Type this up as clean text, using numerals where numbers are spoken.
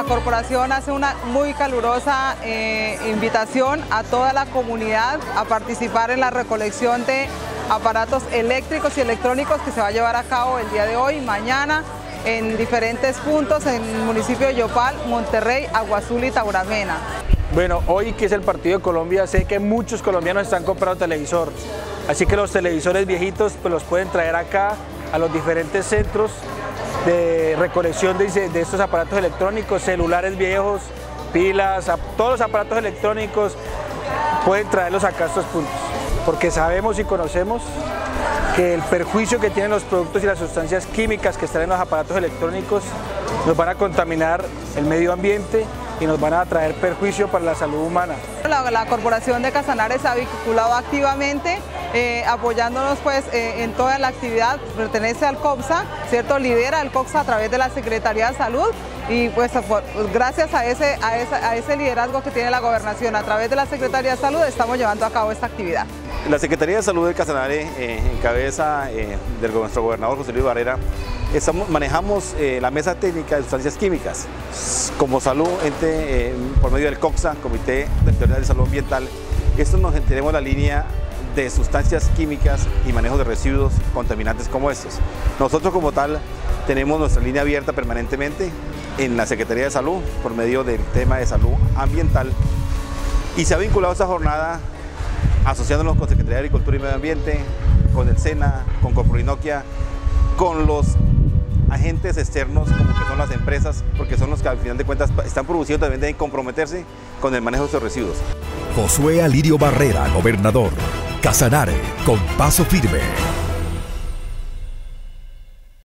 la corporación hace una muy calurosa invitación a toda la comunidad a participar en la recolección de aparatos eléctricos y electrónicos que se va a llevar a cabo el día de hoy, mañana, en diferentes puntos en el municipio de Yopal, Monterrey, Aguazul y Tauramena. Bueno, hoy que es el partido de Colombia, sé que muchos colombianos están comprando televisor, así que los televisores viejitos pues los pueden traer acá a los diferentes centros de recolección de estos aparatos electrónicos, celulares viejos, pilas, todos los aparatos electrónicos, pueden traerlos acá a estos puntos, porque sabemos y conocemos que el perjuicio que tienen los productos y las sustancias químicas que están en los aparatos electrónicos nos van a contaminar el medio ambiente y nos van a traer perjuicio para la salud humana. La Corporación de Casanare se ha vinculado activamente, apoyándonos pues en toda la actividad, pertenece al COPSA, ¿cierto? Lidera el COPSA a través de la Secretaría de Salud y pues gracias a ese liderazgo que tiene la Gobernación a través de la Secretaría de Salud estamos llevando a cabo esta actividad. La Secretaría de Salud de Casanare, en cabeza de nuestro gobernador José Luis Barrera, manejamos la mesa técnica de sustancias químicas. Como salud, por medio del COPSA, Comité Territorial de Salud Ambiental, tenemos la línea de sustancias químicas y manejo de residuos contaminantes como estos. Nosotros como tal tenemos nuestra línea abierta permanentemente en la Secretaría de Salud por medio del tema de salud ambiental y se ha vinculado esta jornada asociándonos con Secretaría de Agricultura y Medio Ambiente, con el SENA, con Corporinoquia, con los agentes externos como que son las empresas, porque son los que al final de cuentas están produciendo, también deben comprometerse con el manejo de estos residuos. Josué Alirio Barrera, gobernador. Casanare, con paso firme.